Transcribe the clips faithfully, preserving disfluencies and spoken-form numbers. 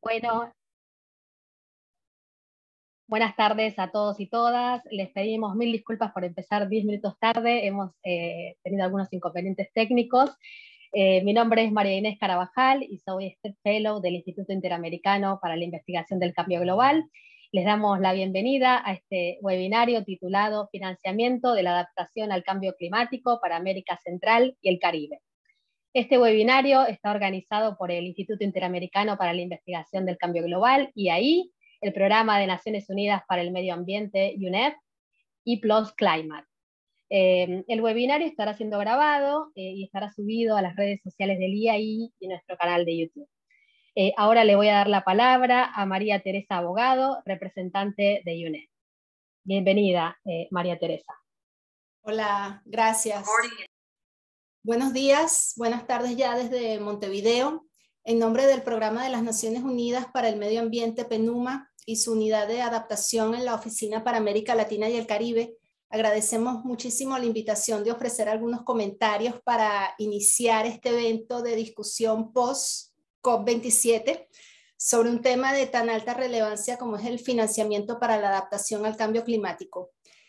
Bueno, buenas tardes a todos y todas. Les pedimos mil disculpas por empezar diez minutos tarde. Hemos eh, tenido algunos inconvenientes técnicos. Eh, mi nombre es María Inés Carabajal y soy Step Fellow del Instituto Interamericano para la Investigación del Cambio Global. Les damos la bienvenida a este webinario titulado Financiamiento de la Adaptación al Cambio Climático para América Central y el Caribe. Este webinario está organizado por el Instituto Interamericano para la Investigación del Cambio Global, I A I, el Programa de Naciones Unidas para el Medio Ambiente, U N E P, y Plus Climate. Eh, el webinario estará siendo grabado eh, y estará subido a las redes sociales del I A I y nuestro canal de YouTube. Eh, ahora le voy a dar la palabra a María Teresa Abogado, representante de U N E P. Bienvenida, eh, María Teresa. Hola, gracias. Buenos días, buenas tardes ya desde Montevideo. En nombre del Programa de las Naciones Unidas para el Medio Ambiente, PENUMA, y su unidad de adaptación en la Oficina para América Latina y el Caribe, agradecemos muchísimo la invitación de ofrecer algunos comentarios para iniciar este evento de discusión post COP veintisiete sobre un tema de tan alta relevancia como es el financiamiento para la adaptación al cambio climático.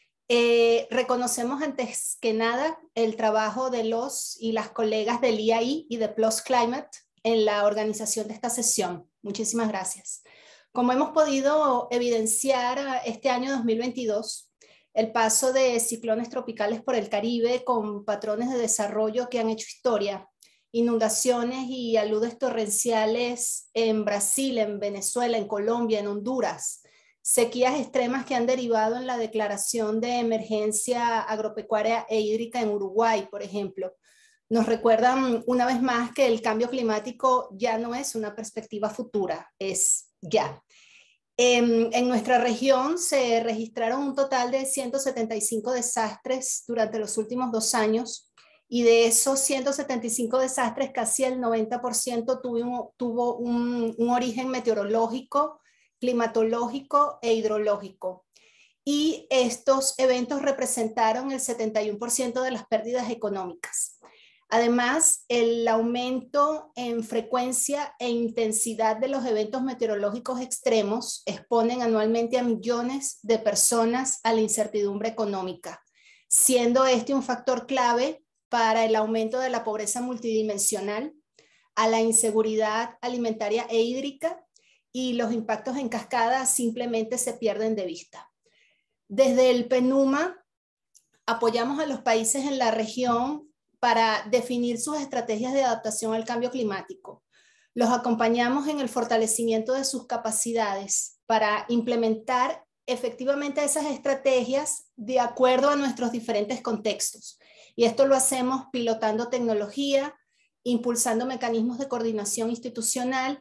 Eh, reconocemos antes que nada el trabajo de los y las colegas del I A I y de Plus Climate en la organización de esta sesión. Muchísimas gracias. Como hemos podido evidenciar este año dos mil veintidós, el paso de ciclones tropicales por el Caribe con patrones de desarrollo que han hecho historia, inundaciones y aludes torrenciales en Brasil, en Venezuela, en Colombia, en Honduras, sequías extremas que han derivado en la declaración de emergencia agropecuaria e hídrica en Uruguay, por ejemplo, nos recuerdan una vez más que el cambio climático ya no es una perspectiva futura, es ya. En, en nuestra región se registraron un total de ciento setenta y cinco desastres durante los últimos dos años y de esos ciento setenta y cinco desastres casi el noventa por ciento tuvo, un, tuvo un, un origen meteorológico, climatológico e hidrológico. Y estos eventos representaron el setenta y uno por ciento de las pérdidas económicas. Además, el aumento en frecuencia e intensidad de los eventos meteorológicos extremos exponen anualmente a millones de personas a la incertidumbre económica, siendo este un factor clave para el aumento de la pobreza multidimensional, a la inseguridad alimentaria e hídrica, y los impactos en cascada simplemente se pierden de vista. Desde el PENUMA apoyamos a los países en la región para definir sus estrategias de adaptación al cambio climático. Los acompañamos en el fortalecimiento de sus capacidades para implementar efectivamente esas estrategias de acuerdo a nuestros diferentes contextos. Y esto lo hacemos pilotando tecnología, impulsando mecanismos de coordinación institucional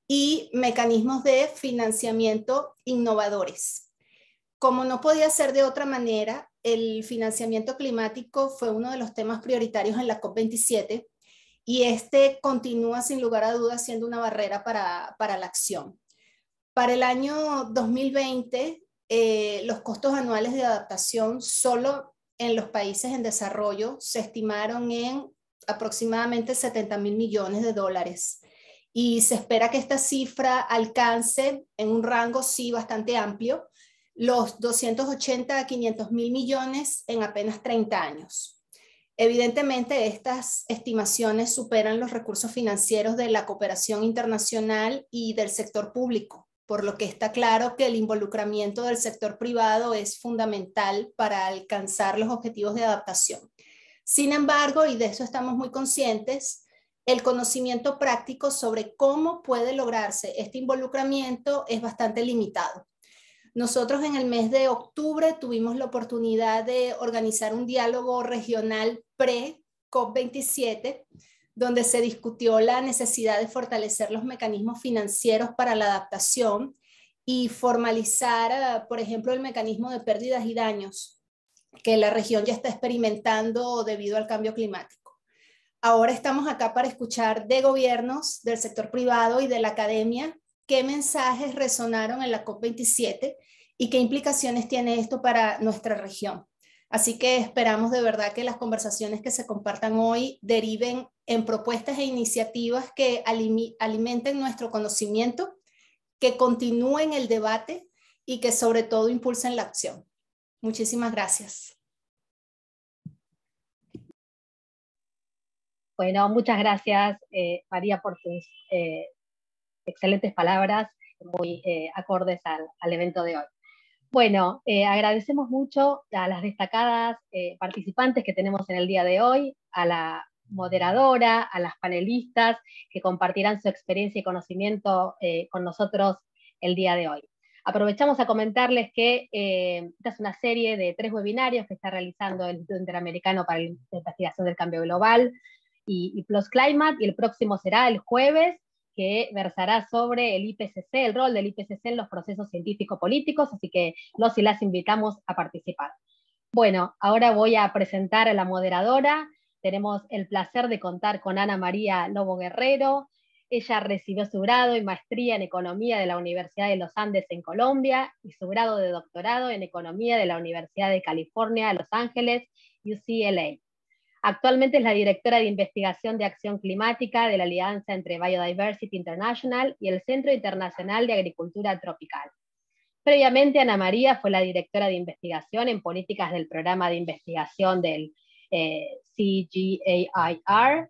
y mecanismos de financiamiento innovadores. Como no podía ser de otra manera, el financiamiento climático fue uno de los temas prioritarios en la COP veintisiete y este continúa sin lugar a dudas siendo una barrera para, para la acción. Para el año dos mil veinte, eh, los costos anuales de adaptación solo en los países en desarrollo se estimaron en aproximadamente setenta mil millones de dólares. Y se espera que esta cifra alcance en un rango sí bastante amplio los doscientos ochenta a quinientos mil millones en apenas treinta años. Evidentemente, estas estimaciones superan los recursos financieros de la cooperación internacional y del sector público, por lo que está claro que el involucramiento del sector privado es fundamental para alcanzar los objetivos de adaptación. Sin embargo, y de eso estamos muy conscientes, el conocimiento práctico sobre cómo puede lograrse este involucramiento es bastante limitado. Nosotros en el mes de octubre tuvimos la oportunidad de organizar un diálogo regional pre-COP veintisiete, donde se discutió la necesidad de fortalecer los mecanismos financieros para la adaptación y formalizar, por ejemplo, el mecanismo de pérdidas y daños que la región ya está experimentando debido al cambio climático. Ahora estamos acá para escuchar de gobiernos, del sector privado y de la academia qué mensajes resonaron en la COP veintisiete y qué implicaciones tiene esto para nuestra región. Así que esperamos de verdad que las conversaciones que se compartan hoy deriven en propuestas e iniciativas que alimenten nuestro conocimiento, que continúen el debate y que sobre todo impulsen la acción. Muchísimas gracias. Bueno, muchas gracias, eh, María, por tus eh, excelentes palabras, muy eh, acordes al, al evento de hoy. Bueno, eh, agradecemos mucho a las destacadas eh, participantes que tenemos en el día de hoy, a la moderadora, a las panelistas que compartirán su experiencia y conocimiento eh, con nosotros el día de hoy. Aprovechamos a comentarles que eh, esta es una serie de tres webinarios que está realizando el Instituto Interamericano para la Investigación del Cambio Global y, y Plus Climate, y el próximo será el jueves, que versará sobre el I P C C, el rol del I P C C en los procesos científico-políticos, así que los y las invitamos a participar. Bueno, ahora voy a presentar a la moderadora. Tenemos el placer de contar con Ana María Lobo Guerrero. Ella recibió su grado y maestría en Economía de la Universidad de los Andes en Colombia y su grado de doctorado en Economía de la Universidad de California, Los Ángeles, U C L A. Actualmente es la directora de investigación de acción climática de la Alianza entre Biodiversity International y el Centro Internacional de Agricultura Tropical. Previamente, Ana María fue la directora de investigación en políticas del programa de investigación del eh, C G A I R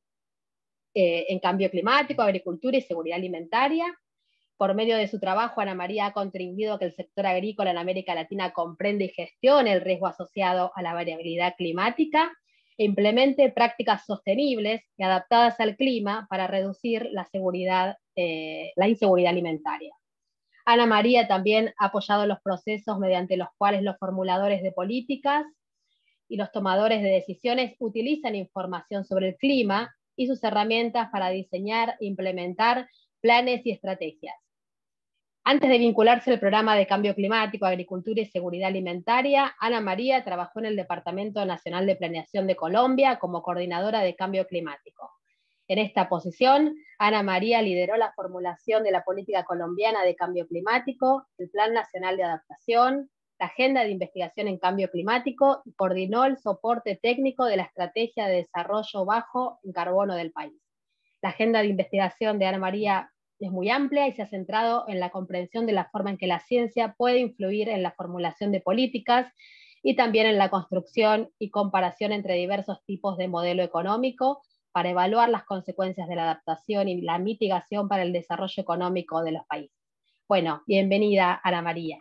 eh, en cambio climático, agricultura y seguridad alimentaria. Por medio de su trabajo, Ana María ha contribuido a que el sector agrícola en América Latina comprenda y gestione el riesgo asociado a la variabilidad climática e implemente prácticas sostenibles y adaptadas al clima para reducir la, seguridad, eh, la inseguridad alimentaria. Ana María también ha apoyado los procesos mediante los cuales los formuladores de políticas y los tomadores de decisiones utilizan información sobre el clima y sus herramientas para diseñar e implementar planes y estrategias. Antes de vincularse al programa de cambio climático, agricultura y seguridad alimentaria, Ana María trabajó en el Departamento Nacional de Planeación de Colombia como coordinadora de cambio climático. En esta posición, Ana María lideró la formulación de la política colombiana de cambio climático, el Plan Nacional de Adaptación, la Agenda de Investigación en Cambio Climático y coordinó el soporte técnico de la Estrategia de Desarrollo Bajo en Carbono del país. La agenda de investigación de Ana María es muy amplia y se ha centrado en la comprensión de la forma en que la ciencia puede influir en la formulación de políticas y también en la construcción y comparación entre diversos tipos de modelo económico para evaluar las consecuencias de la adaptación y la mitigación para el desarrollo económico de los países. Bueno, bienvenida, Ana María.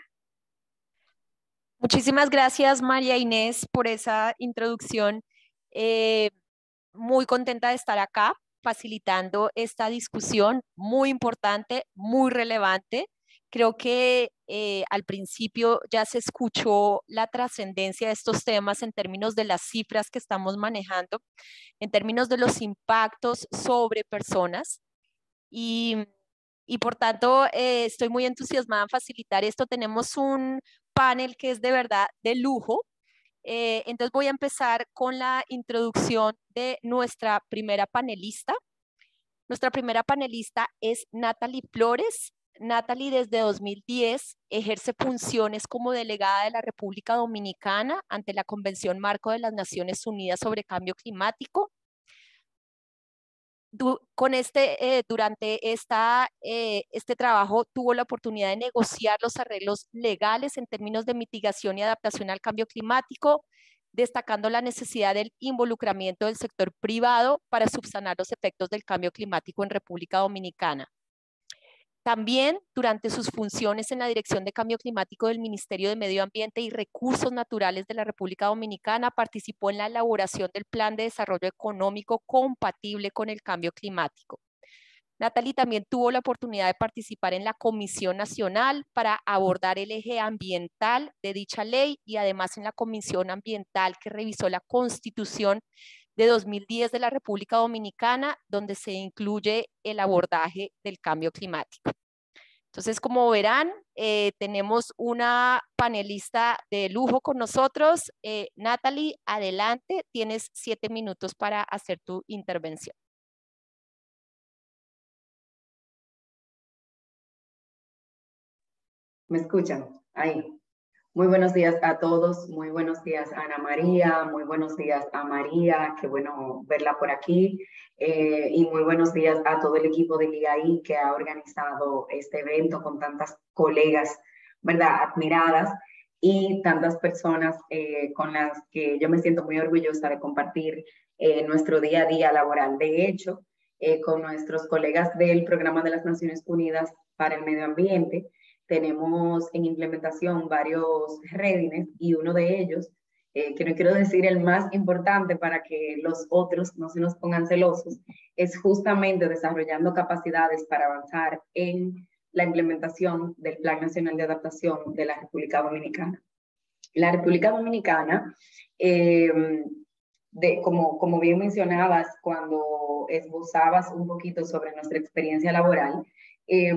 Muchísimas gracias, María Inés, por esa introducción. Eh, muy contenta de estar acá, facilitando esta discusión muy importante, muy relevante. Creo que eh, al principio ya se escuchó la trascendencia de estos temas en términos de las cifras que estamos manejando, en términos de los impactos sobre personas. Y, y por tanto, eh, estoy muy entusiasmada en facilitar esto. Tenemos un panel que es de verdad de lujo. Eh, entonces voy a empezar con la introducción de nuestra primera panelista. Nuestra primera panelista es Natalie Flores. Natalie desde dos mil diez ejerce funciones como delegada de la República Dominicana ante la Convención Marco de las Naciones Unidas sobre Cambio Climático. Du con este, eh, durante esta, eh, este trabajo tuvo la oportunidad de negociar los arreglos legales en términos de mitigación y adaptación al cambio climático, destacando la necesidad del involucramiento del sector privado para subsanar los efectos del cambio climático en República Dominicana. También, durante sus funciones en la Dirección de Cambio Climático del Ministerio de Medio Ambiente y Recursos Naturales de la República Dominicana, participó en la elaboración del Plan de Desarrollo Económico compatible con el cambio climático. Natalie también tuvo la oportunidad de participar en la Comisión Nacional para abordar el eje ambiental de dicha ley y además en la Comisión Ambiental que revisó la Constitución de dos mil diez de la República Dominicana, donde se incluye el abordaje del cambio climático. Entonces, como verán, eh, tenemos una panelista de lujo con nosotros. Eh, Natalie, adelante, tienes siete minutos para hacer tu intervención. ¿Me escuchan? Ahí. Muy buenos días a todos, muy buenos días a Ana María, muy buenos días a María, qué bueno verla por aquí, eh, y muy buenos días a todo el equipo del I A I que ha organizado este evento con tantas colegas, ¿verdad?, admiradas y tantas personas eh, con las que yo me siento muy orgullosa de compartir eh, nuestro día a día laboral. De hecho, eh, con nuestros colegas del Programa de las Naciones Unidas para el Medio Ambiente, tenemos en implementación varios rédines y uno de ellos, eh, que no quiero decir el más importante para que los otros no se nos pongan celosos, es justamente desarrollando capacidades para avanzar en la implementación del Plan Nacional de Adaptación de la República Dominicana. La República Dominicana, eh, de, como, como bien mencionabas cuando esbozabas un poquito sobre nuestra experiencia laboral, eh,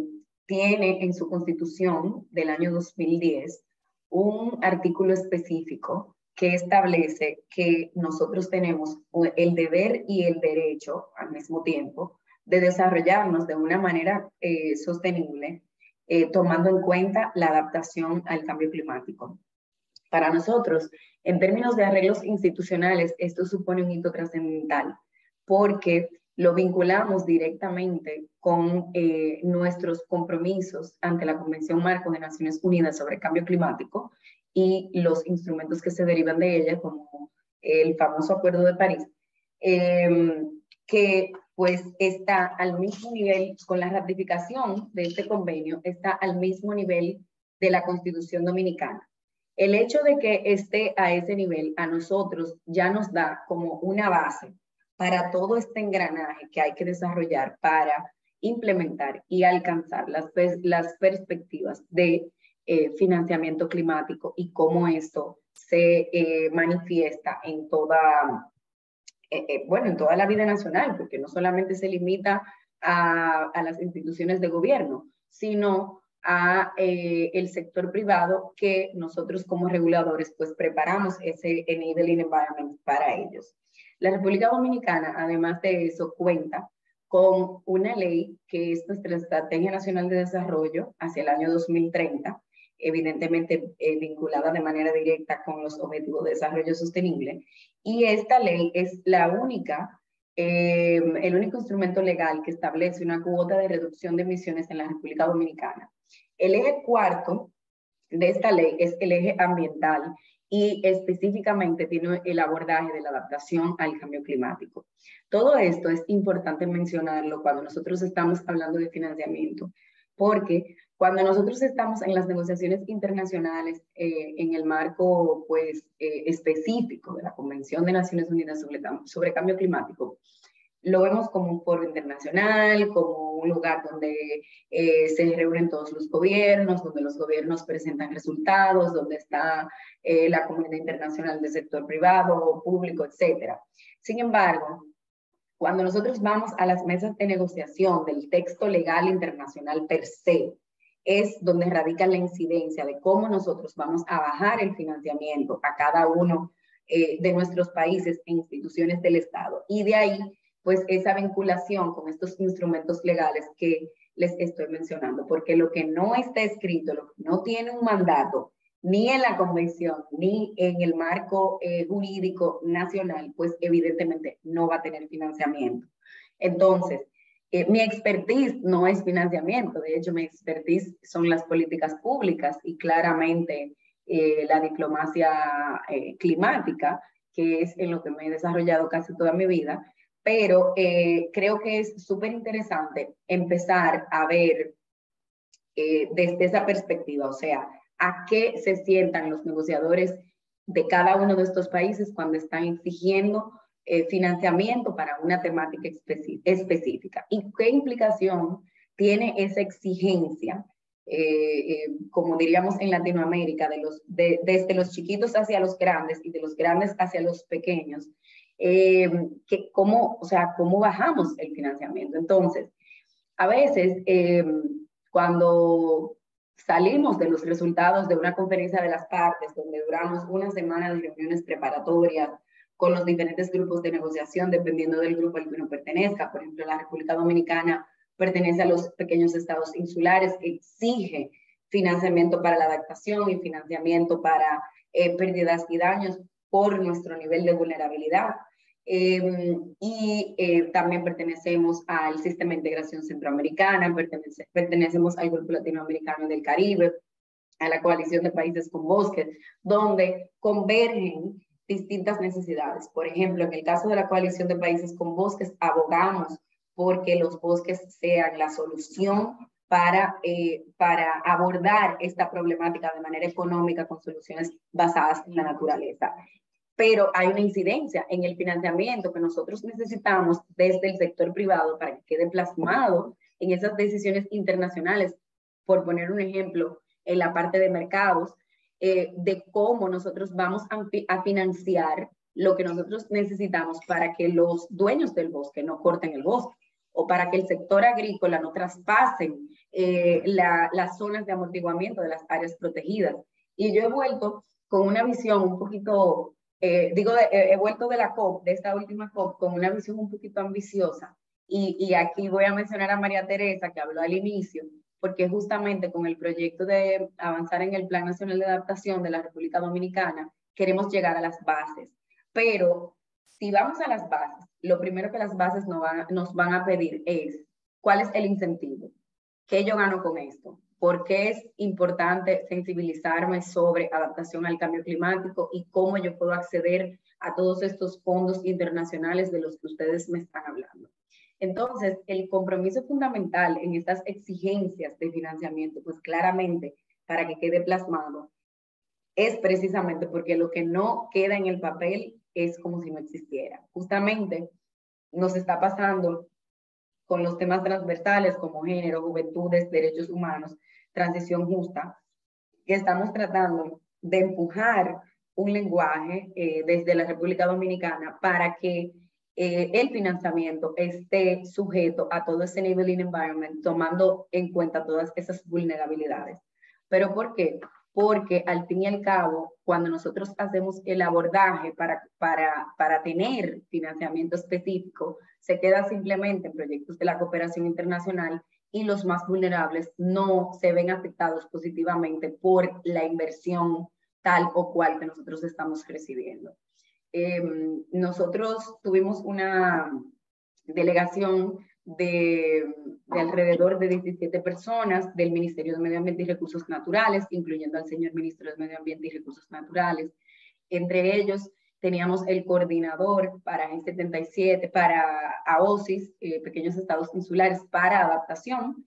tiene en su constitución del año dos mil diez un artículo específico que establece que nosotros tenemos el deber y el derecho al mismo tiempo de desarrollarnos de una manera eh, sostenible, eh, tomando en cuenta la adaptación al cambio climático. Para nosotros, en términos de arreglos institucionales, esto supone un hito trascendental, porque lo vinculamos directamente con eh, nuestros compromisos ante la Convención Marco de Naciones Unidas sobre el Cambio Climático y los instrumentos que se derivan de ella, como el famoso Acuerdo de París, eh, que pues está al mismo nivel, con la ratificación de este convenio, está al mismo nivel de la Constitución Dominicana. El hecho de que esté a ese nivel a nosotros ya nos da como una base para todo este engranaje que hay que desarrollar para implementar y alcanzar las, las perspectivas de eh, financiamiento climático y cómo esto se eh, manifiesta en toda, eh, eh, bueno, en toda la vida nacional, porque no solamente se limita a, a las instituciones de gobierno, sino a eh, el sector privado que nosotros como reguladores pues preparamos ese enabling environment para ellos. La República Dominicana, además de eso, cuenta con una ley que es nuestra Estrategia Nacional de Desarrollo hacia el año dos mil treinta, evidentemente eh, vinculada de manera directa con los Objetivos de Desarrollo Sostenible. Y esta ley es la única, eh, el único instrumento legal que establece una cuota de reducción de emisiones en la República Dominicana. El eje cuarto de esta ley es el eje ambiental y específicamente tiene el abordaje de la adaptación al cambio climático. Todo esto es importante mencionarlo cuando nosotros estamos hablando de financiamiento, porque cuando nosotros estamos en las negociaciones internacionales eh, en el marco pues, eh, específico de la Convención de Naciones Unidas sobre, sobre Cambio Climático, lo vemos como un foro internacional, como un lugar donde eh, se reúnen todos los gobiernos, donde los gobiernos presentan resultados, donde está eh, la comunidad internacional del sector privado, público, etcétera. Sin embargo, cuando nosotros vamos a las mesas de negociación del texto legal internacional per se, es donde radica la incidencia de cómo nosotros vamos a bajar el financiamiento a cada uno eh, de nuestros países e instituciones del Estado. Y de ahí, pues esa vinculación con estos instrumentos legales que les estoy mencionando, porque lo que no está escrito, lo que no tiene un mandato, ni en la convención, ni en el marco eh, jurídico nacional, pues evidentemente no va a tener financiamiento. Entonces, eh, mi expertise no es financiamiento, de hecho mi expertise son las políticas públicas y claramente eh, la diplomacia eh, climática, que es en lo que me he desarrollado casi toda mi vida. Pero eh, creo que es súper interesante empezar a ver eh, desde esa perspectiva, o sea, a qué se sientan los negociadores de cada uno de estos países cuando están exigiendo eh, financiamiento para una temática específica y qué implicación tiene esa exigencia, eh, eh, como diríamos en Latinoamérica, de los, de, desde los chiquitos hacia los grandes y de los grandes hacia los pequeños. Eh, que cómo, o sea, cómo bajamos el financiamiento. Entonces, a veces, eh, cuando salimos de los resultados de una conferencia de las partes, donde duramos una semana de reuniones preparatorias con los diferentes grupos de negociación, dependiendo del grupo al que uno pertenezca, por ejemplo, la República Dominicana pertenece a los pequeños estados insulares, exige financiamiento para la adaptación y financiamiento para eh, pérdidas y daños por nuestro nivel de vulnerabilidad. Eh, y eh, también pertenecemos al Sistema de Integración Centroamericana, pertenece, pertenecemos al Grupo Latinoamericano del Caribe, a la Coalición de Países con Bosques, donde convergen distintas necesidades. Por ejemplo, en el caso de la Coalición de Países con Bosques, abogamos porque los bosques sean la solución para, eh, para abordar esta problemática de manera económica con soluciones basadas en la naturaleza. Pero hay una incidencia en el financiamiento que nosotros necesitamos desde el sector privado para que quede plasmado en esas decisiones internacionales. Por poner un ejemplo, en la parte de mercados, eh, de cómo nosotros vamos a, a financiar lo que nosotros necesitamos para que los dueños del bosque no corten el bosque, o para que el sector agrícola no traspasen eh, la, las zonas de amortiguamiento de las áreas protegidas. Y yo he vuelto con una visión un poquito... Eh, digo, he, he vuelto de la COP, de esta última COP, con una visión un poquito ambiciosa. Y, y aquí voy a mencionar a María Teresa, que habló al inicio, porque justamente con el proyecto de avanzar en el Plan Nacional de Adaptación de la República Dominicana, queremos llegar a las bases. Pero si vamos a las bases, lo primero que las bases nos van, nos van a pedir es, ¿cuál es el incentivo? ¿Qué yo gano con esto? ¿Por qué es importante sensibilizarme sobre adaptación al cambio climático y cómo yo puedo acceder a todos estos fondos internacionales de los que ustedes me están hablando? Entonces, el compromiso fundamental en estas exigencias de financiamiento, pues claramente, para que quede plasmado, es precisamente porque lo que no queda en el papel es como si no existiera. Justamente nos está pasando con los temas transversales como género, juventudes, derechos humanos, transición justa, que estamos tratando de empujar un lenguaje eh, desde la República Dominicana para que eh, el financiamiento esté sujeto a todo ese enabling environment, tomando en cuenta todas esas vulnerabilidades. ¿Pero por qué? Porque al fin y al cabo, cuando nosotros hacemos el abordaje para, para, para tener financiamiento específico, se queda simplemente en proyectos de la cooperación internacional y los más vulnerables no se ven afectados positivamente por la inversión tal o cual que nosotros estamos recibiendo. Eh, nosotros tuvimos una delegación de, de alrededor de diecisiete personas del Ministerio de Medio Ambiente y Recursos Naturales, incluyendo al señor Ministro de Medio Ambiente y Recursos Naturales. Entre ellos teníamos el coordinador para G setenta y siete, para A O S I S, eh, Pequeños Estados Insulares para Adaptación,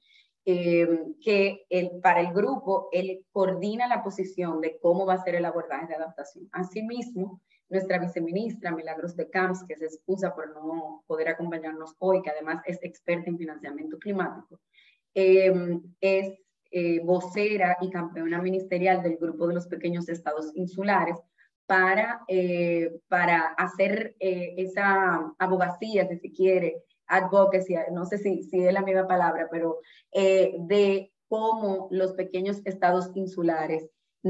eh, que él, para el grupo, él coordina la posición de cómo va a ser el abordaje de adaptación. Asimismo, nuestra viceministra, Milagros de Camps, que se excusa por no poder acompañarnos hoy, que además es experta en financiamiento climático, eh, es eh, vocera y campeona ministerial del Grupo de los Pequeños Estados Insulares para, eh, para hacer eh, esa abogacía, si se quiere, advocacy, no sé si, si es la misma palabra, pero eh, de cómo los pequeños estados insulares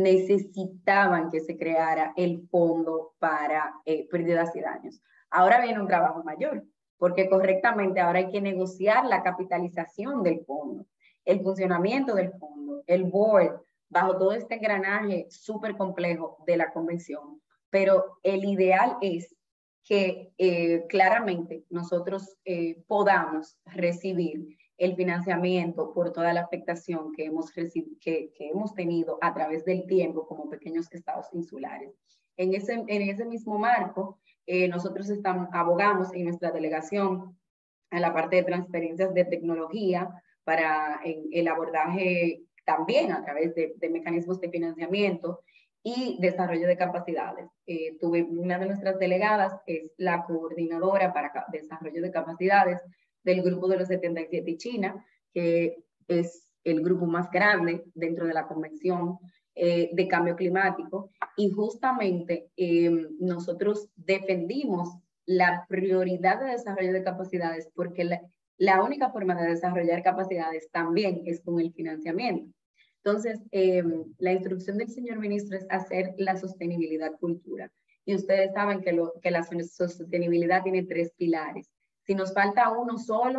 necesitaban que se creara el fondo para eh, pérdidas y daños. Ahora viene un trabajo mayor, porque correctamente ahora hay que negociar la capitalización del fondo, el funcionamiento del fondo, el board, bajo todo este engranaje súper complejo de la convención. Pero el ideal es que eh, claramente nosotros eh, podamos recibir el financiamiento por toda la afectación que hemos, que, que hemos tenido a través del tiempo como pequeños estados insulares. En ese, en ese mismo marco, eh, nosotros estamos, abogamos en nuestra delegación a la parte de transferencias de tecnología para en, el abordaje también a través de, de mecanismos de financiamiento y desarrollo de capacidades. Eh, tuve una de nuestras delegadas, es la coordinadora para desarrollo de capacidades del Grupo de los setenta y siete y China, que es el grupo más grande dentro de la Convención eh, de Cambio Climático, y justamente eh, nosotros defendimos la prioridad de desarrollo de capacidades porque la, la única forma de desarrollar capacidades también es con el financiamiento. Entonces, eh, la instrucción del señor ministro es hacer la sostenibilidad cultura. Y ustedes saben que, lo, que la sostenibilidad tiene tres pilares. Si nos falta uno solo,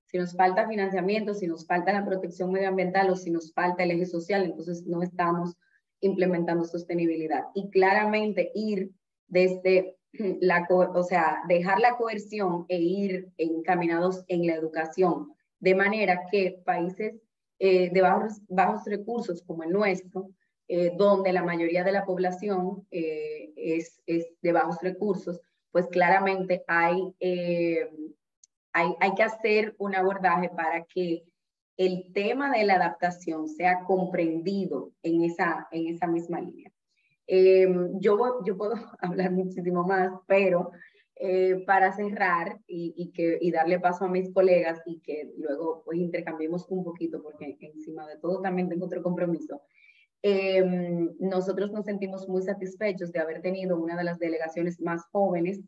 Si nos falta financiamiento, si nos falta la protección medioambiental o si nos falta el eje social, entonces no estamos implementando sostenibilidad. Y claramente ir desde la, o sea, dejar la coerción e ir encaminados en la educación, de manera que países eh, de bajos, bajos recursos como el nuestro, eh, donde la mayoría de la población eh, es, es de bajos recursos, pues claramente hay, eh, hay, hay que hacer un abordaje para que el tema de la adaptación sea comprendido en esa, en esa misma línea. Eh, yo, yo puedo hablar muchísimo más, pero eh, para cerrar y, y, que, y darle paso a mis colegas y que luego pues intercambiemos un poquito, porque encima de todo también tengo otro compromiso. Eh, nosotros nos sentimos muy satisfechos de haber tenido una de las delegaciones más jóvenes.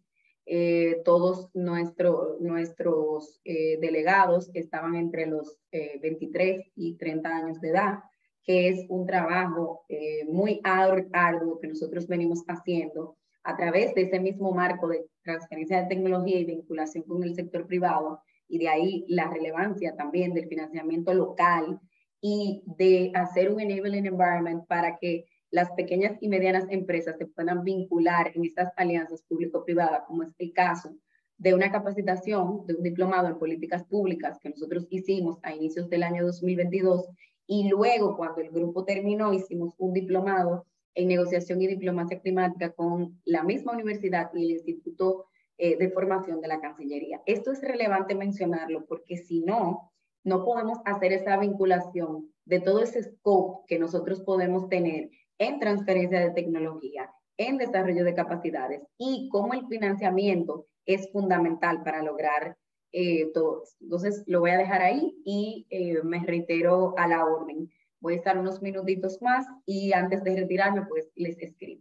Eh, todos nuestro, nuestros eh, delegados estaban entre los eh, veintitrés y treinta años de edad, que es un trabajo eh, muy arduo que nosotros venimos haciendo a través de ese mismo marco de transferencia de tecnología y vinculación con el sector privado, y de ahí la relevancia también del financiamiento local y de hacer un enabling environment para que las pequeñas y medianas empresas se puedan vincular en estas alianzas público-privadas, como es el caso de una capacitación, de un diplomado en políticas públicas que nosotros hicimos a inicios del año dos mil veintidós, y luego cuando el grupo terminó hicimos un diplomado en negociación y diplomacia climática con la misma universidad y el Instituto eh, de Formación de la Cancillería. Esto es relevante mencionarlo porque si no, no podemos hacer esa vinculación de todo ese scope que nosotros podemos tener en transferencia de tecnología, en desarrollo de capacidades y cómo el financiamiento es fundamental para lograr eh, todo esto. Entonces lo voy a dejar ahí y eh, me reitero a la orden. Voy a estar unos minutitos más y antes de retirarme pues les escribo.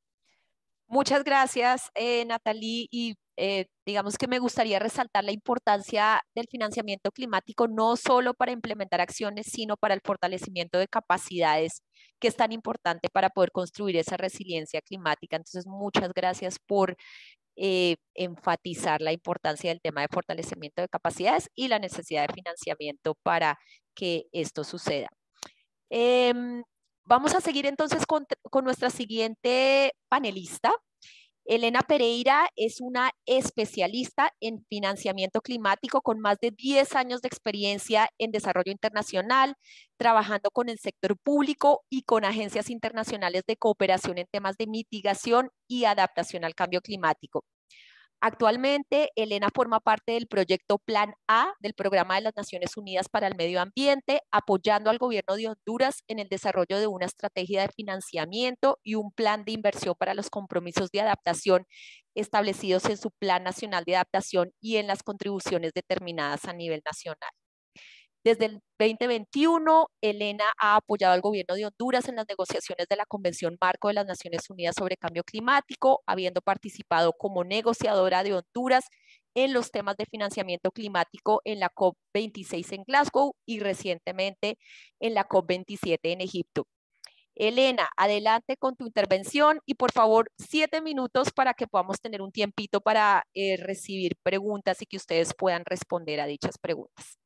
Muchas gracias, eh, Natalie, y eh, digamos que me gustaría resaltar la importancia del financiamiento climático, no solo para implementar acciones, sino para el fortalecimiento de capacidades, que es tan importante para poder construir esa resiliencia climática. Entonces, muchas gracias por eh, enfatizar la importancia del tema de fortalecimiento de capacidades y la necesidad de financiamiento para que esto suceda. Eh, Vamos a seguir entonces con, con nuestra siguiente panelista. Elena Pereira es una especialista en financiamiento climático con más de diez años de experiencia en desarrollo internacional, trabajando con el sector público y con agencias internacionales de cooperación en temas de mitigación y adaptación al cambio climático. Actualmente, Elena forma parte del proyecto Plan A del Programa de las Naciones Unidas para el Medio Ambiente, apoyando al gobierno de Honduras en el desarrollo de una estrategia de financiamiento y un plan de inversión para los compromisos de adaptación establecidos en su Plan Nacional de Adaptación y en las contribuciones determinadas a nivel nacional. Desde el veinte veintiuno, Elena ha apoyado al gobierno de Honduras en las negociaciones de la Convención Marco de las Naciones Unidas sobre Cambio Climático, habiendo participado como negociadora de Honduras en los temas de financiamiento climático en la COP veintiséis en Glasgow y recientemente en la COP veintisiete en Egipto. Elena, adelante con tu intervención y por favor siete minutos para que podamos tener un tiempito para eh, recibir preguntas y que ustedes puedan responder a dichas preguntas.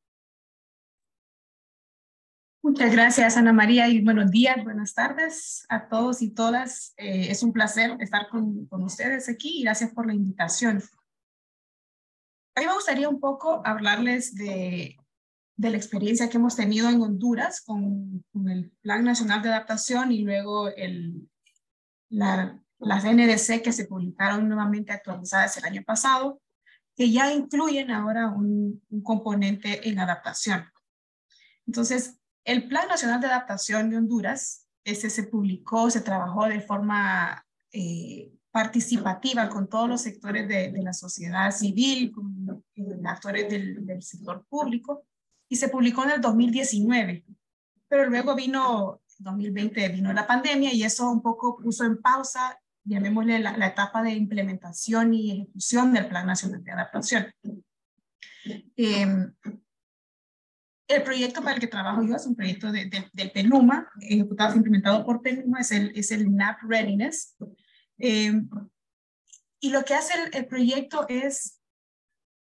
Muchas gracias, Ana María, y buenos días, buenas tardes a todos y todas. Eh, es un placer estar con, con ustedes aquí y gracias por la invitación. A mí me gustaría un poco hablarles de, de la experiencia que hemos tenido en Honduras con, con el Plan Nacional de Adaptación y luego el, la, las N D C que se publicaron nuevamente actualizadas el año pasado, que ya incluyen ahora un, un componente en adaptación. Entonces, el Plan Nacional de Adaptación de Honduras, ese se publicó, se trabajó de forma eh, participativa con todos los sectores de, de la sociedad civil, con eh, actores del, del sector público, y se publicó en el dos mil diecinueve. Pero luego vino, dos mil veinte vino la pandemia y eso un poco puso en pausa, llamémosle la, la etapa de implementación y ejecución del Plan Nacional de Adaptación. Eh, El proyecto para el que trabajo yo es un proyecto de, de, del PENUMA, ejecutado e implementado por PENUMA, es el, es el N A P Readiness. Eh, y lo que hace el, el proyecto es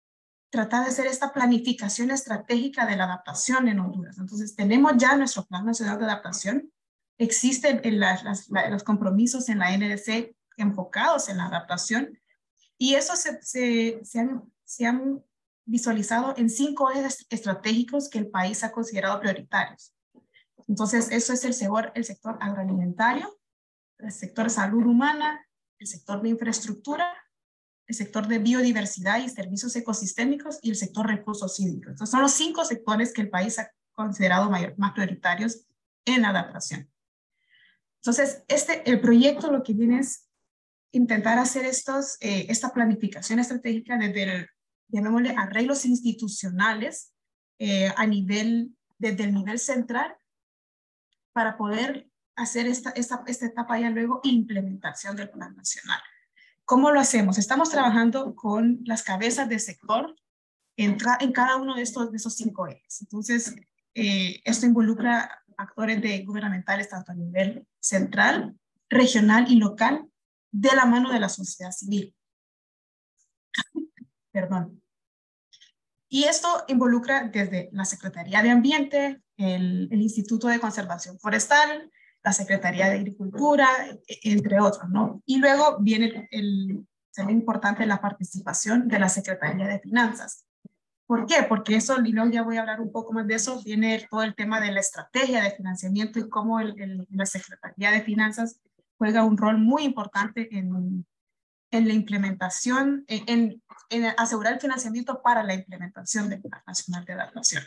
tratar de hacer esta planificación estratégica de la adaptación en Honduras. Entonces, tenemos ya nuestro Plan Nacional de Adaptación. Existen en las, las, la, los compromisos en la N D C enfocados en la adaptación, y eso se, se, se, han, se han visualizado en cinco ejes estratégicos que el país ha considerado prioritarios. Entonces, eso es el sector, el sector agroalimentario, el sector salud humana, el sector de infraestructura, el sector de biodiversidad y servicios ecosistémicos y el sector recursos hídricos. Entonces, son los cinco sectores que el país ha considerado mayor, más prioritarios en la adaptación. Entonces, este, el proyecto lo que viene es intentar hacer estos, eh, esta planificación estratégica desde el, llamémosle, arreglos institucionales eh, a nivel, desde el nivel central, para poder hacer esta, esta, esta etapa ya luego implementación del Plan Nacional. ¿Cómo lo hacemos? Estamos trabajando con las cabezas de sector en, en cada uno de estos de esos cinco ejes. Entonces, eh, esto involucra actores de gubernamentales tanto a nivel central, regional y local, de la mano de la sociedad civil. Perdón. Y esto involucra desde la Secretaría de Ambiente, el, el Instituto de Conservación Forestal, la Secretaría de Agricultura, entre otros, ¿no? Y luego viene el, el importante la participación de la Secretaría de Finanzas. ¿Por qué? Porque eso, y luego ya voy a hablar un poco más de eso, viene todo el tema de la estrategia de financiamiento y cómo el, el, la Secretaría de Finanzas juega un rol muy importante en, en la implementación, en, en asegurar el financiamiento para la implementación del Plan Nacional de Adaptación.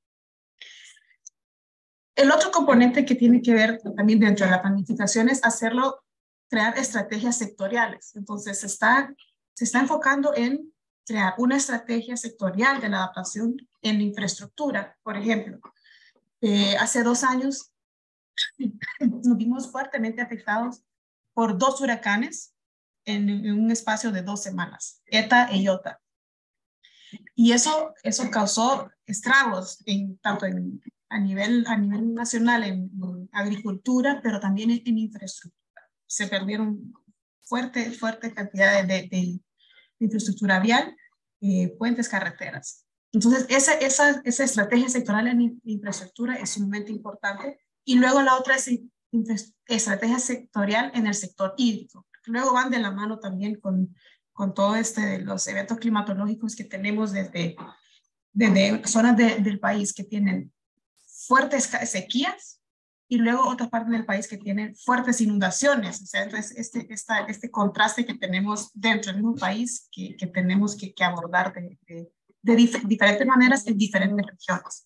El otro componente que tiene que ver también dentro de la planificación es hacerlo, crear estrategias sectoriales. Entonces se está, se está enfocando en crear una estrategia sectorial de la adaptación en la infraestructura. Por ejemplo, eh, hace dos años nos vimos fuertemente afectados por dos huracanes en, en un espacio de dos semanas, Eta e Iota. Y eso, eso causó estragos en, tanto en, a, nivel, a nivel nacional en, en agricultura, pero también en, en infraestructura. Se perdieron fuerte, fuerte cantidades de, de, de infraestructura vial, eh, puentes, carreteras. Entonces, esa, esa, esa estrategia sectoral en infraestructura es sumamente importante. Y luego la otra es estrategia sectorial en el sector hídrico. Luego van de la mano también con, con todo este, los eventos climatológicos que tenemos desde, desde zonas de, del país que tienen fuertes sequías y luego otras partes del país que tienen fuertes inundaciones. O sea, entonces este, esta, este contraste que tenemos dentro del mismo país que, que tenemos que, que abordar de, de, de dif diferentes maneras en diferentes regiones.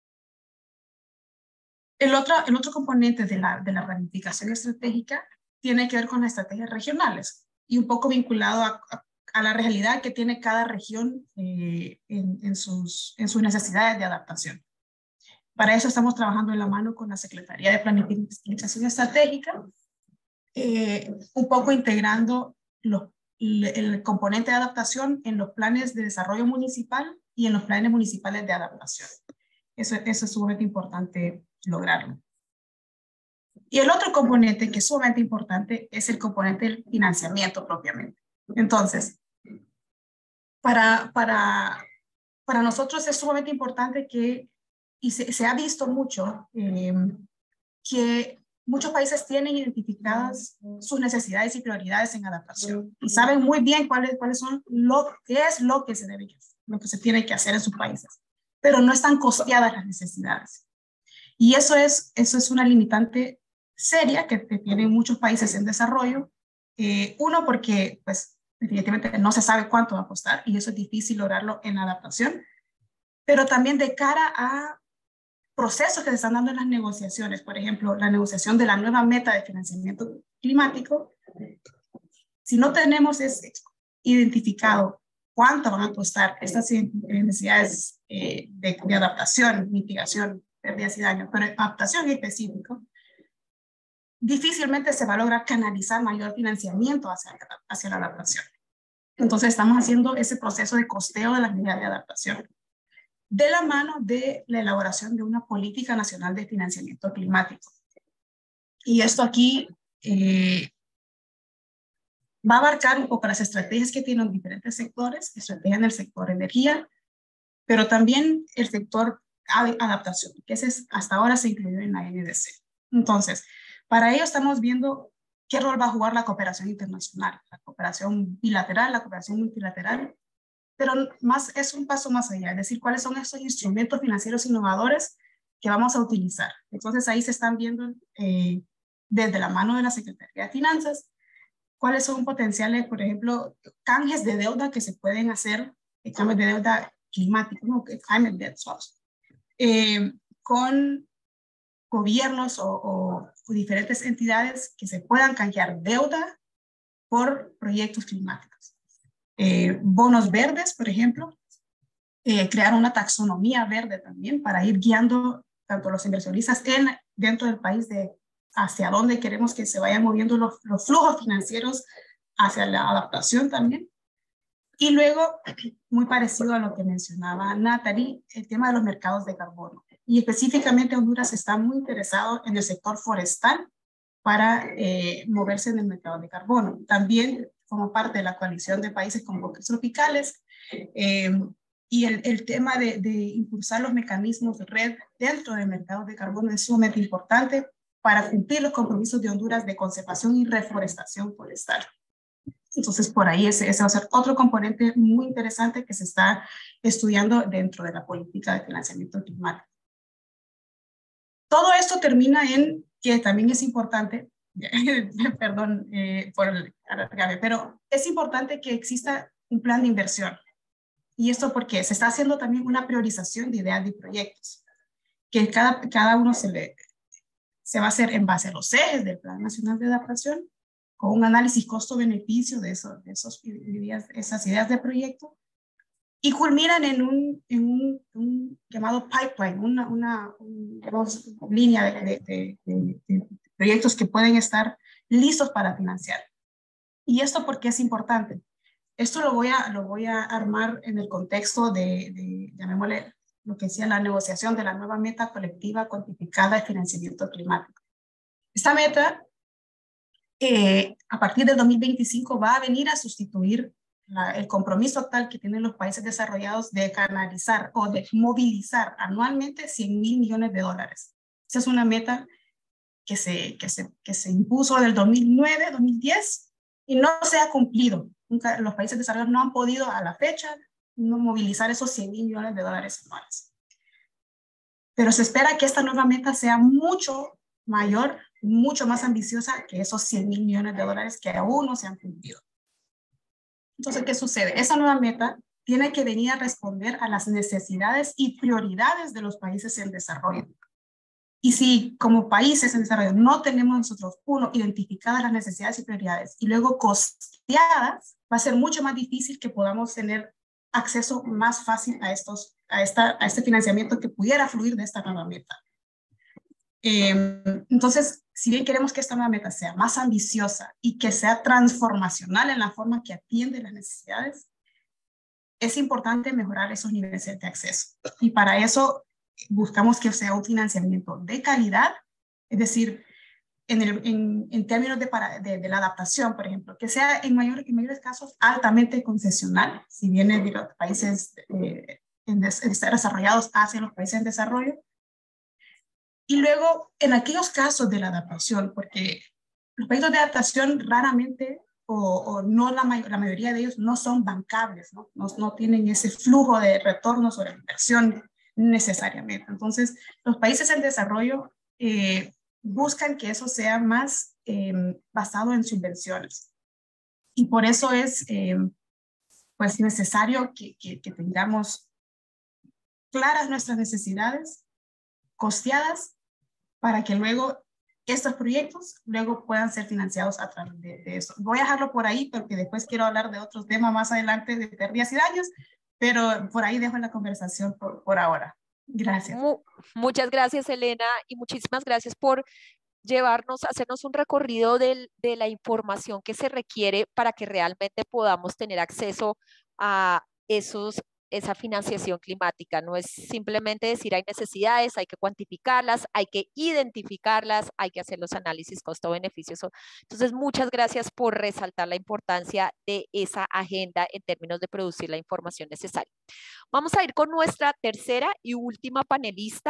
El otro, el otro componente de la, de la planificación estratégica tiene que ver con las estrategias regionales y un poco vinculado a, a, a la realidad que tiene cada región eh, en, en, sus, en sus necesidades de adaptación. Para eso estamos trabajando en la mano con la Secretaría de Planificación Estratégica, eh, un poco integrando los, el componente de adaptación en los planes de desarrollo municipal y en los planes municipales de adaptación. Eso, eso es sumamente importante lograrlo. Y el otro componente que es sumamente importante es el componente del financiamiento propiamente. Entonces, para, para, para nosotros es sumamente importante que, y se, se ha visto mucho, eh, que muchos países tienen identificadas sus necesidades y prioridades en adaptación y saben muy bien cuáles, cuáles son lo que es lo que se debe lo que se tiene que hacer en sus países, pero no están costeadas las necesidades. Y eso es, eso es una limitante seria que, que tienen muchos países en desarrollo. Eh, uno, porque pues, definitivamente no se sabe cuánto va a costar y eso es difícil lograrlo en adaptación, pero también de cara a procesos que se están dando en las negociaciones. Por ejemplo, la negociación de la nueva meta de financiamiento climático. Si no tenemos ese identificado cuánto van a costar estas necesidades eh, de, de adaptación, mitigación, pérdidas y daños, pero adaptación en específico, difícilmente se va a lograr canalizar mayor financiamiento hacia, hacia la adaptación. Entonces estamos haciendo ese proceso de costeo de las medidas de adaptación de la mano de la elaboración de una política nacional de financiamiento climático. Y esto aquí eh, va a abarcar un poco las estrategias que tienen diferentes sectores, estrategia en el sector energía, pero también el sector adaptación, que ese es, hasta ahora se incluyó en la N D C. Entonces, para ello estamos viendo qué rol va a jugar la cooperación internacional, la cooperación bilateral, la cooperación multilateral, pero más, es un paso más allá, es decir, cuáles son esos instrumentos financieros innovadores que vamos a utilizar. Entonces ahí se están viendo eh, desde la mano de la Secretaría de Finanzas cuáles son potenciales, por ejemplo, canjes de deuda que se pueden hacer, eh, cambios de deuda climático, ¿no? Climate debt swaps, eh, con gobiernos o, o, o diferentes entidades que se puedan canjear deuda por proyectos climáticos. Eh, bonos verdes, por ejemplo, eh, crear una taxonomía verde también para ir guiando tanto los inversionistas en, dentro del país de hacia dónde queremos que se vayan moviendo los, los flujos financieros hacia la adaptación también. Y luego, muy parecido a lo que mencionaba Natalie, el tema de los mercados de carbono. Y específicamente Honduras está muy interesado en el sector forestal para eh, moverse en el mercado de carbono. También como parte de la coalición de países con bosques tropicales, eh, y el, el tema de, de impulsar los mecanismos de red dentro del mercado de carbono es sumamente importante para cumplir los compromisos de Honduras de conservación y reforestación forestal. Entonces, por ahí ese, ese va a ser otro componente muy interesante que se está estudiando dentro de la política de financiamiento climático. Todo esto termina en que también es importante, perdón eh, por alargarme, pero es importante que exista un plan de inversión. Y esto porque se está haciendo también una priorización de ideas y proyectos, que cada, cada uno se, le, se va a hacer en base a los ejes del Plan Nacional de Adaptación, con un análisis costo-beneficio de, eso, de esos ideas, esas ideas de proyecto, y culminan en un, en un, un llamado pipeline, una, una, una digamos, línea de, de, de, de, de proyectos que pueden estar listos para financiar. ¿Y esto por qué es importante? Esto lo voy a, lo voy a armar en el contexto de, de, llamémosle, lo que decía la negociación de la nueva meta colectiva cuantificada de financiamiento climático. Esta meta, eh, a partir del dos mil veinticinco, va a venir a sustituir la, el compromiso actual que tienen los países desarrollados de canalizar o de movilizar anualmente cien mil millones de dólares. Esa es una meta que se, que se, que se impuso del dos mil nueve, dos mil diez y no se ha cumplido. Nunca, los países desarrollados no han podido a la fecha no movilizar esos cien mil millones de dólares anuales. Pero se espera que esta nueva meta sea mucho mayor, mucho más ambiciosa que esos cien mil millones de dólares que aún no se han cumplido. Entonces, ¿qué sucede? Esa nueva meta tiene que venir a responder a las necesidades y prioridades de los países en desarrollo. Y si como países en desarrollo no tenemos nosotros, uno, identificadas las necesidades y prioridades y luego costeadas, va a ser mucho más difícil que podamos tener acceso más fácil a, estos, a, esta, a este financiamiento que pudiera fluir de esta nueva meta. Eh, entonces, si bien queremos que esta nueva meta sea más ambiciosa y que sea transformacional en la forma que atiende las necesidades, es importante mejorar esos niveles de acceso. Y para eso buscamos que sea un financiamiento de calidad, es decir, en, el, en, en términos de, para, de, de la adaptación, por ejemplo, que sea en, mayor, en mayores casos altamente concesional, si viene de los países eh, en des, en desarrollados hacia los países en desarrollo. Y luego, en aquellos casos de la adaptación, porque los proyectos de adaptación raramente, o, o no la, may la mayoría de ellos, no son bancables, ¿no? No, no tienen ese flujo de retorno sobre la inversión necesariamente. Entonces, los países en desarrollo eh, buscan que eso sea más eh, basado en subvenciones. Y por eso es eh, pues necesario que, que, que tengamos claras nuestras necesidades, costeadas, para que luego estos proyectos luego puedan ser financiados a través de, de eso. Voy a dejarlo por ahí porque después quiero hablar de otros temas más adelante de pérdidas y daños, pero por ahí dejo la conversación por, por ahora. Gracias. Muchas gracias, Elena, y muchísimas gracias por llevarnos, hacernos un recorrido del, de la información que se requiere para que realmente podamos tener acceso a esos esa financiación climática. No es simplemente decir hay necesidades, hay que cuantificarlas, hay que identificarlas, hay que hacer los análisis costo-beneficios. Entonces, muchas gracias por resaltar la importancia de esa agenda en términos de producir la información necesaria. Vamos a ir con nuestra tercera y última panelista.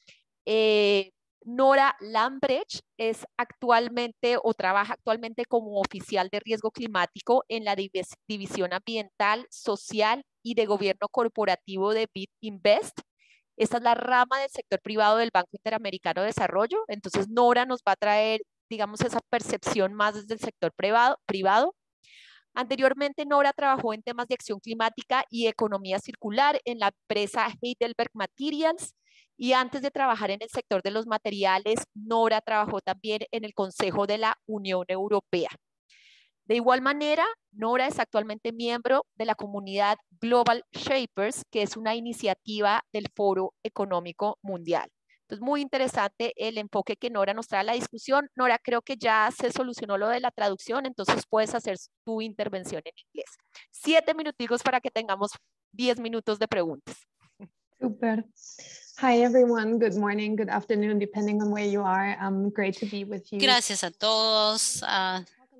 Eh, Nora Lambrecht es actualmente o trabaja actualmente como oficial de riesgo climático en la División Ambiental, Social y de Gobierno Corporativo de BitInvest. Esta es la rama del sector privado del Banco Interamericano de Desarrollo. Entonces, Nora nos va a traer, digamos, esa percepción más desde el sector privado. privado. Anteriormente, Nora trabajó en temas de acción climática y economía circular en la empresa Heidelberg Materials. Y antes de trabajar en el sector de los materiales, Nora trabajó también en el Consejo de la Unión Europea. De igual manera, Nora es actualmente miembro de la comunidad Global Shapers, que es una iniciativa del Foro Económico Mundial. Entonces, muy interesante el enfoque que Nora nos trae a la discusión. Nora, creo que ya se solucionó lo de la traducción, entonces puedes hacer tu intervención en inglés. Siete minuticos para que tengamos diez minutos de preguntas. Super. Hi everyone, good morning, good afternoon, depending on where you are. Um, great to be with you. Gracias a todos. Uh,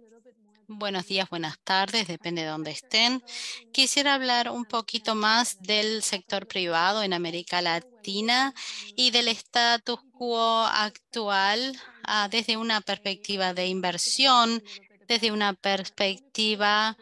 buenos días, buenas tardes, depende de dónde estén. Quisiera hablar un poquito más del sector privado en América Latina y del status quo actual uh, desde una perspectiva de inversión, desde una perspectiva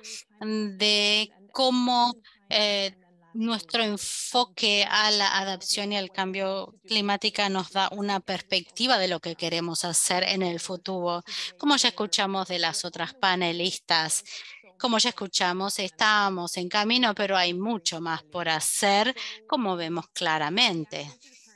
de cómo eh, nuestro enfoque a la adaptación y al cambio climático nos da una perspectiva de lo que queremos hacer en el futuro. Como ya escuchamos de las otras panelistas, como ya escuchamos, estamos en camino, pero hay mucho más por hacer, como vemos claramente.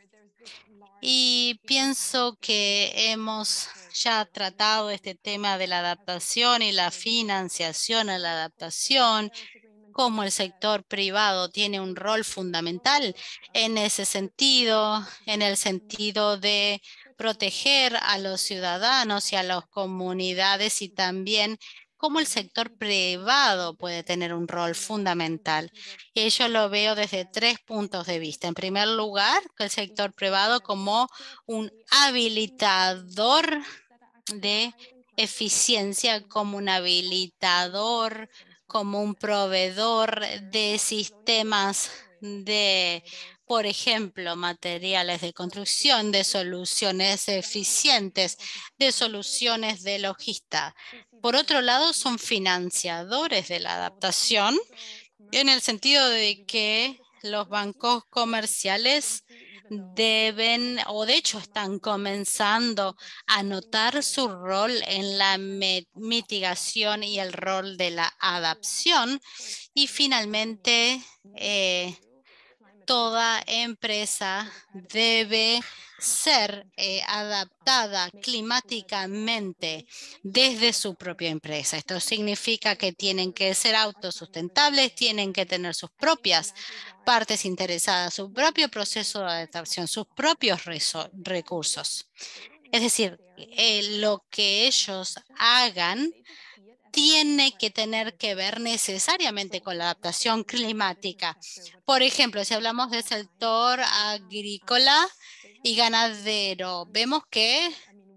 Y pienso que hemos ya tratado este tema de la adaptación y la financiación a la adaptación, cómo el sector privado tiene un rol fundamental en ese sentido, en el sentido de proteger a los ciudadanos y a las comunidades y también cómo el sector privado puede tener un rol fundamental. Y yo lo veo desde tres puntos de vista. En primer lugar, el sector privado como un habilitador de eficiencia, como un habilitador, como un proveedor de sistemas de, por ejemplo, materiales de construcción, de soluciones eficientes, de soluciones de logística. Por otro lado, son financiadores de la adaptación en el sentido de que los bancos comerciales deben, o de hecho están comenzando a notar su rol en la mitigación y el rol de la adaptación. Y finalmente, eh, toda empresa debe ser eh, adaptada climáticamente desde su propia empresa. Esto significa que tienen que ser autosustentables, tienen que tener sus propias partes interesadas, su propio proceso de adaptación, sus propios recursos. Es decir, eh, lo que ellos hagan tiene que tener que ver necesariamente con la adaptación climática. Por ejemplo, si hablamos del sector agrícola y ganadero, vemos que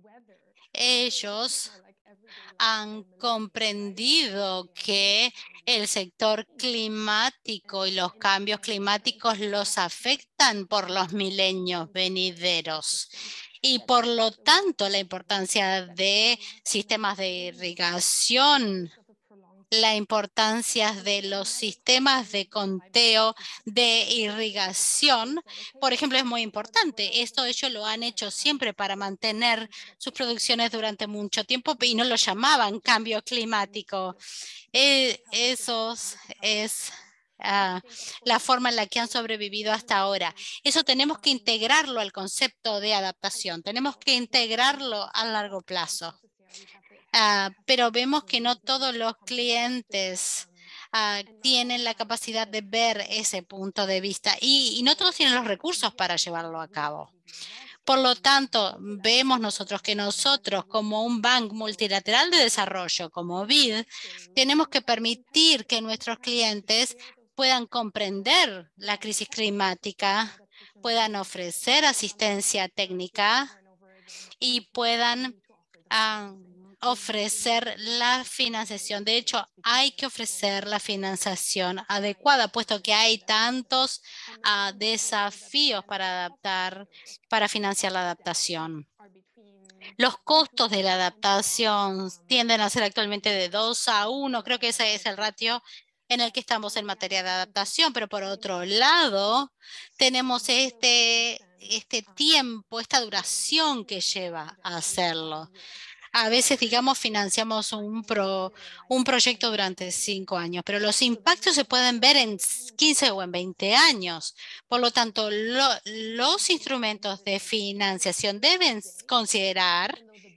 ellos han comprendido que el sector climático y los cambios climáticos los afectan por los milenios venideros. Y por lo tanto, la importancia de sistemas de irrigación, la importancia de los sistemas de conteo de irrigación, por ejemplo, es muy importante. Esto ellos lo han hecho siempre para mantener sus producciones durante mucho tiempo y no lo llamaban cambio climático. Eh, eso es Uh, la forma en la que han sobrevivido hasta ahora. Eso tenemos que integrarlo al concepto de adaptación, tenemos que integrarlo a largo plazo. Uh, pero vemos que no todos los clientes uh, tienen la capacidad de ver ese punto de vista y, y no todos tienen los recursos para llevarlo a cabo. Por lo tanto, vemos nosotros que nosotros como un banco multilateral de desarrollo, como B I D, tenemos que permitir que nuestros clientes puedan comprender la crisis climática, puedan ofrecer asistencia técnica y puedan uh, ofrecer la financiación. De hecho, hay que ofrecer la financiación adecuada, puesto que hay tantos uh, desafíos para adaptar, para financiar la adaptación. Los costos de la adaptación tienden a ser actualmente de dos a uno. Creo que ese es el ratio en el que estamos en materia de adaptación, pero por otro lado, tenemos este, este tiempo, esta duración que lleva a hacerlo. A veces, digamos, financiamos un, pro, un proyecto durante cinco años, pero los impactos se pueden ver en quince o en veinte años. Por lo tanto, lo, los instrumentos de financiación deben considerar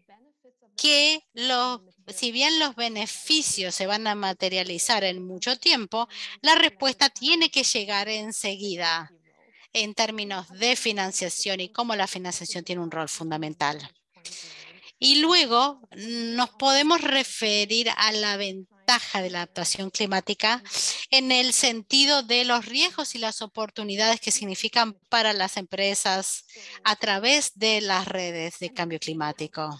que los, si bien los beneficios se van a materializar en mucho tiempo, la respuesta tiene que llegar enseguida en términos de financiación y cómo la financiación tiene un rol fundamental. Y luego nos podemos referir a la ventaja de la adaptación climática en el sentido de los riesgos y las oportunidades que significan para las empresas a través de las redes de cambio climático.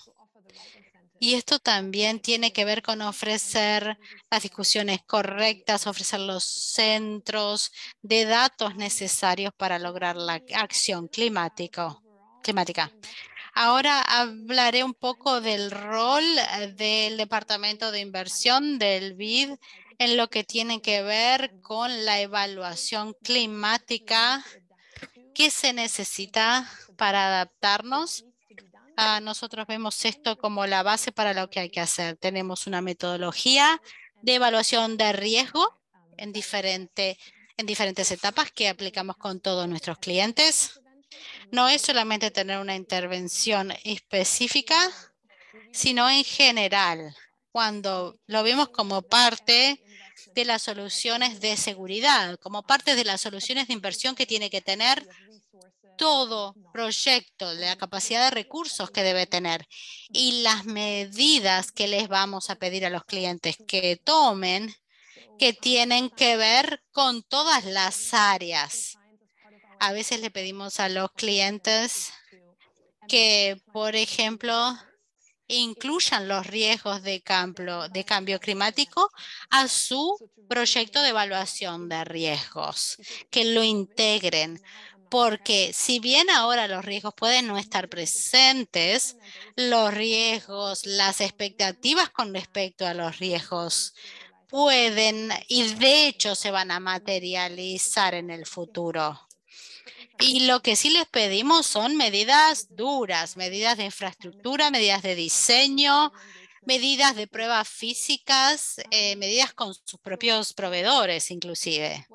Y esto también tiene que ver con ofrecer las discusiones correctas, ofrecer los centros de datos necesarios para lograr la acción climático, climática. Ahora hablaré un poco del rol del Departamento de Inversión del B I D en lo que tiene que ver con la evaluación climática que se necesita para adaptarnos. Uh, nosotros vemos esto como la base para lo que hay que hacer. Tenemos una metodología de evaluación de riesgo en, diferente, en diferentes etapas que aplicamos con todos nuestros clientes. No es solamente tener una intervención específica, sino en general, cuando lo vemos como parte de las soluciones de seguridad, como parte de las soluciones de inversión que tiene que tener todo proyecto, de la capacidad de recursos que debe tener y las medidas que les vamos a pedir a los clientes que tomen, que tienen que ver con todas las áreas. A veces le pedimos a los clientes que, por ejemplo, incluyan los riesgos de cambio, de cambio climático a su proyecto de evaluación de riesgos, que lo integren. Porque si bien ahora los riesgos pueden no estar presentes, los riesgos, las expectativas con respecto a los riesgos pueden y de hecho se van a materializar en el futuro. Y lo que sí les pedimos son medidas duras, medidas de infraestructura, medidas de diseño, medidas de pruebas físicas, eh, medidas con sus propios proveedores inclusive.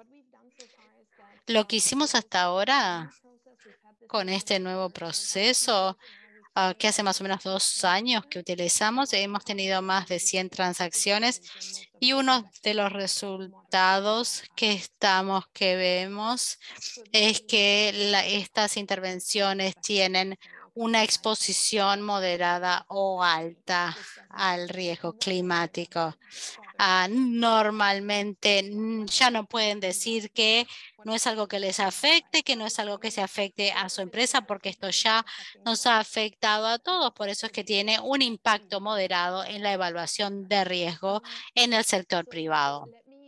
Lo que hicimos hasta ahora con este nuevo proceso, uh, que hace más o menos dos años que utilizamos, hemos tenido más de cien transacciones y uno de los resultados que estamos, que vemos, es que la, estas intervenciones tienen una exposición moderada o alta al riesgo climático. Uh, normalmente ya no pueden decir que no es algo que les afecte, que no es algo que se afecte a su empresa, porque esto ya nos ha afectado a todos. Por eso es que tiene un impacto moderado en la evaluación de riesgo en el sector privado.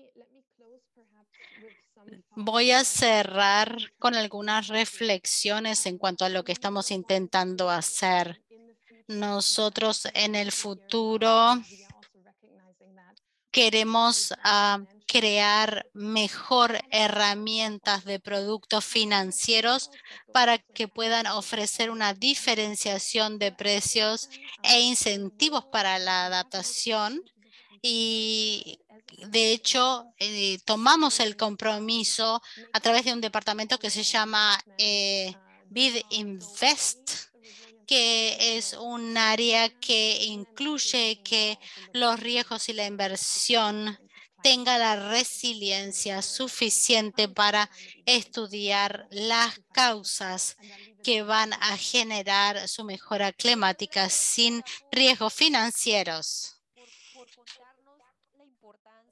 Voy a cerrar con algunas reflexiones en cuanto a lo que estamos intentando hacer. Nosotros en el futuro queremos uh, crear mejor herramientas de productos financieros para que puedan ofrecer una diferenciación de precios e incentivos para la adaptación. Y de hecho, eh, tomamos el compromiso a través de un departamento que se llama eh, B I D Invest, que es un área que incluye que los riesgos y la inversión tenga la resiliencia suficiente para estudiar las causas que van a generar su mejora climática sin riesgos financieros.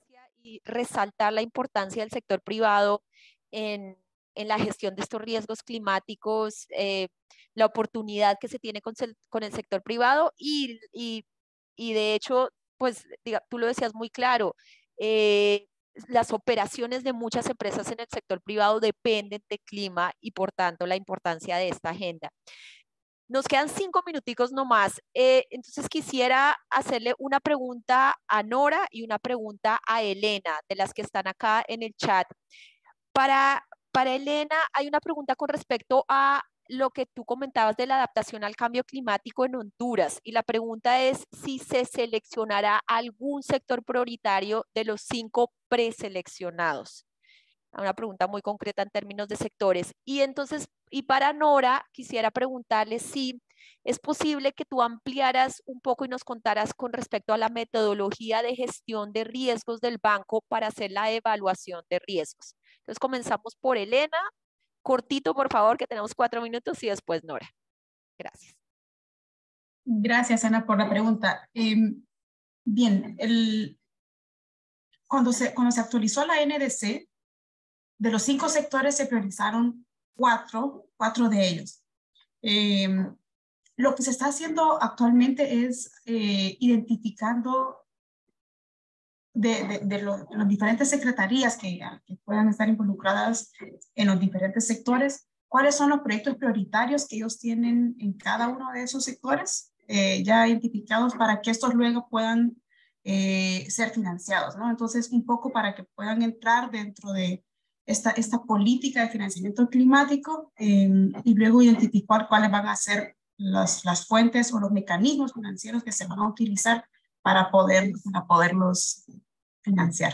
y resaltar la importancia del sector privado en, en la gestión de estos riesgos climáticos, eh, la oportunidad que se tiene con, con el sector privado y, y, y de hecho, pues diga, tú lo decías muy claro, eh, las operaciones de muchas empresas en el sector privado dependen de clima y por tanto la importancia de esta agenda. Nos quedan cinco minuticos nomás, eh, entonces quisiera hacerle una pregunta a Nora y una pregunta a Elena, de las que están acá en el chat. Para, para Elena, hay una pregunta con respecto a lo que tú comentabas de la adaptación al cambio climático en Honduras, y la pregunta es si se seleccionará algún sector prioritario de los cinco preseleccionados. Una pregunta muy concreta en términos de sectores. Y entonces, y para Nora, quisiera preguntarle si es posible que tú ampliaras un poco y nos contaras con respecto a la metodología de gestión de riesgos del banco para hacer la evaluación de riesgos. Entonces, comenzamos por Elena. Cortito, por favor, que tenemos cuatro minutos, y después Nora. Gracias. Gracias, Ana, por la pregunta. Eh, bien, el, cuando, se, cuando se actualizó la N D C, de los cinco sectores se priorizaron cuatro, cuatro de ellos. Eh, lo que se está haciendo actualmente es eh, identificando de, de, de, lo, de las diferentes secretarías que, que puedan estar involucradas en los diferentes sectores, cuáles son los proyectos prioritarios que ellos tienen en cada uno de esos sectores, eh, ya identificados para que estos luego puedan eh, ser financiados, ¿no? Entonces, un poco para que puedan entrar dentro de Esta, esta política de financiamiento climático eh, y luego identificar cuáles van a ser las, las fuentes o los mecanismos financieros que se van a utilizar para, poder, para poderlos financiar.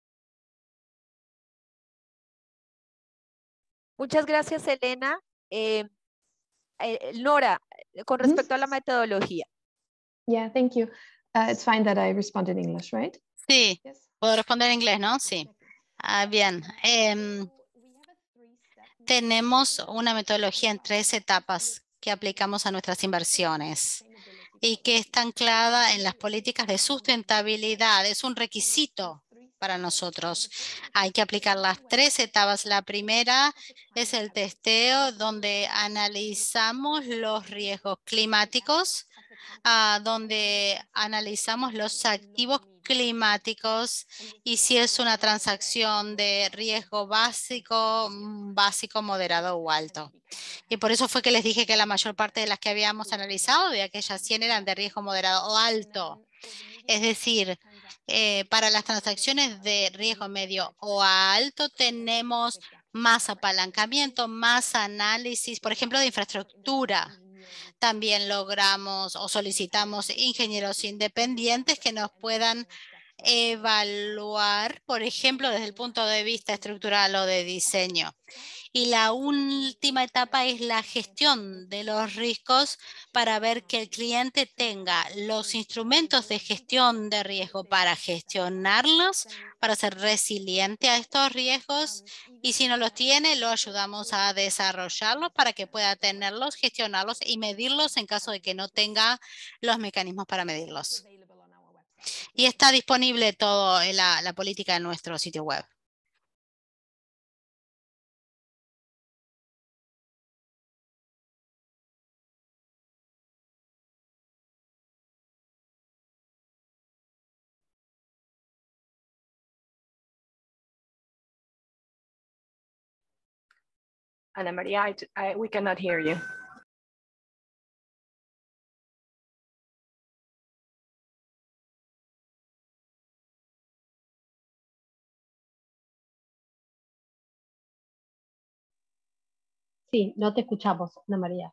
Muchas gracias, Elena. Eh, eh, Nora, con respecto mm-hmm. a la metodología. Yeah, thank you. Uh, it's fine that I respond in English, right? Sí, yes. Puedo responder en inglés, ¿no? Sí. Ah, bien, eh, tenemos una metodología en tres etapas que aplicamos a nuestras inversiones y que está anclada en las políticas de sustentabilidad. Es un requisito para nosotros. Hay que aplicar las tres etapas. La primera es el testeo, donde analizamos los riesgos climáticos, uh, donde analizamos los activos climáticos y si es una transacción de riesgo básico, básico, moderado o alto. Y por eso fue que les dije que la mayor parte de las que habíamos analizado, de aquellas cien, eran de riesgo moderado o alto. Es decir, eh, para las transacciones de riesgo medio o alto tenemos más apalancamiento, más análisis, por ejemplo, de infraestructura. También logramos o solicitamos ingenieros independientes que nos puedan evaluar, por ejemplo, desde el punto de vista estructural o de diseño. Y la última etapa es la gestión de los riesgos para ver que el cliente tenga los instrumentos de gestión de riesgo para gestionarlos, para ser resiliente a estos riesgos. Y si no los tiene, lo ayudamos a desarrollarlos para que pueda tenerlos, gestionarlos y medirlos en caso de que no tenga los mecanismos para medirlos. Y está disponible todo en la, la política en nuestro sitio web. Ana Maria, I, I, we cannot hear you. Sí, no te escuchamos, Ana María.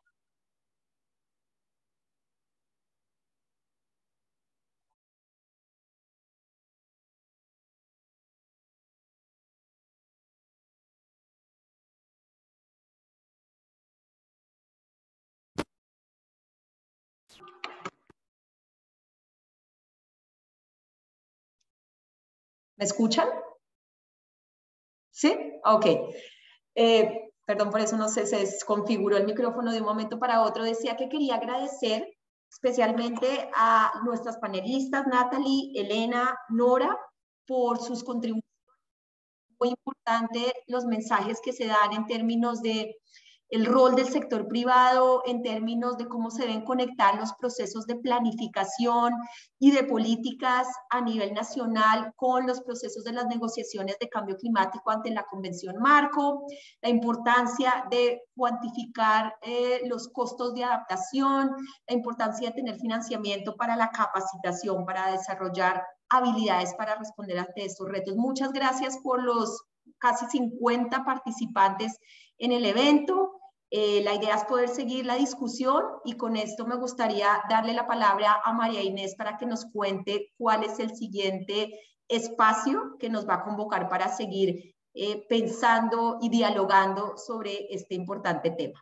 ¿Me escuchan? ¿Sí? Ok. Eh, perdón por eso, no sé, se desconfiguró el micrófono de un momento para otro. Decía que quería agradecer especialmente a nuestras panelistas, Natalie, Elena, Nora, por sus contribuciones. Muy importante los mensajes que se dan en términos de el rol del sector privado, en términos de cómo se deben conectar los procesos de planificación y de políticas a nivel nacional con los procesos de las negociaciones de cambio climático ante la Convención Marco, la importancia de cuantificar eh, los costos de adaptación, la importancia de tener financiamiento para la capacitación, para desarrollar habilidades para responder ante estos retos. Muchas gracias por los casi cincuenta participantes en el evento. Eh, la idea es poder seguir la discusión y con esto me gustaría darle la palabra a María Inés para que nos cuente cuál es el siguiente espacio que nos va a convocar para seguir eh, pensando y dialogando sobre este importante tema.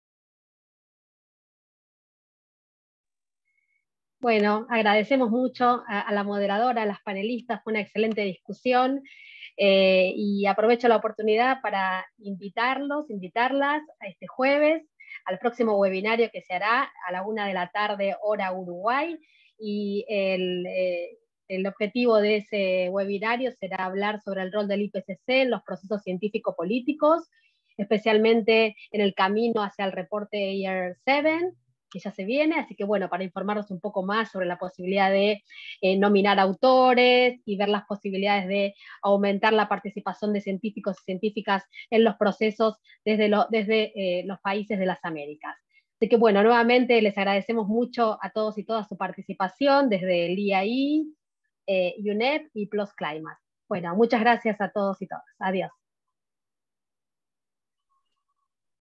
Bueno, agradecemos mucho a, a la moderadora, a las panelistas, fue una excelente discusión. Eh, y aprovecho la oportunidad para invitarlos, invitarlas a este jueves, al próximo webinario que se hará a la una de la tarde, hora Uruguay, y el, eh, el objetivo de ese webinario será hablar sobre el rol del I P C C en los procesos científico-políticos, especialmente en el camino hacia el reporte E R siete, que ya se viene, así que bueno, para informarnos un poco más sobre la posibilidad de eh, nominar autores y ver las posibilidades de aumentar la participación de científicos y científicas en los procesos desde, lo, desde eh, los países de las Américas. Así que bueno, nuevamente les agradecemos mucho a todos y todas su participación desde el I A I, eh, U N E P y Plus Climate. Bueno, muchas gracias a todos y todas. Adiós.